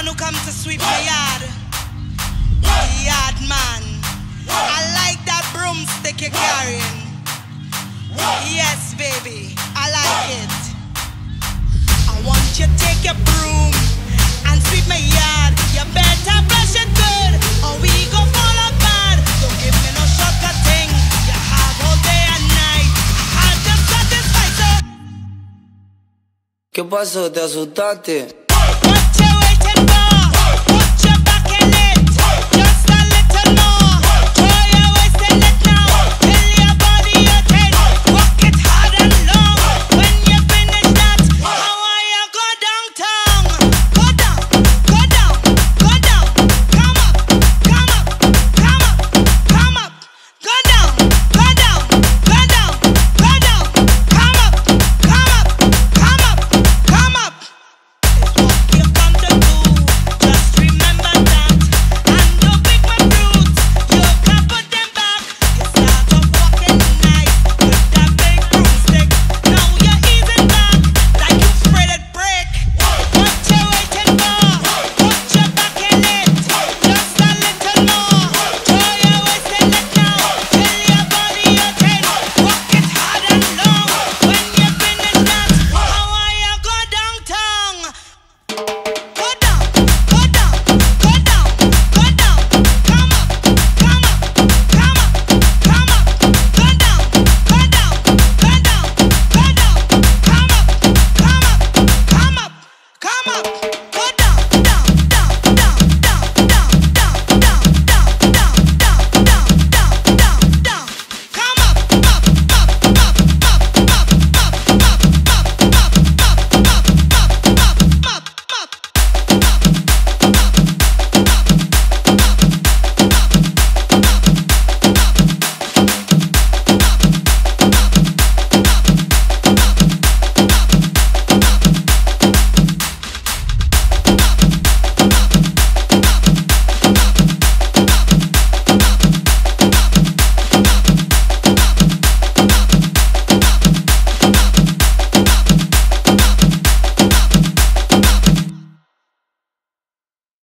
who come to sweep my yard. Yard man, I like that broomstick you're carrying. Yes, baby, I like it. I want you to take your broom and sweep my yard. You better brush it good, or we go fall apart. Don't give me no shortcut thing. You have all day and night. I have to satisfy, sir. ¿Qué pasó? ¿Te asustaste?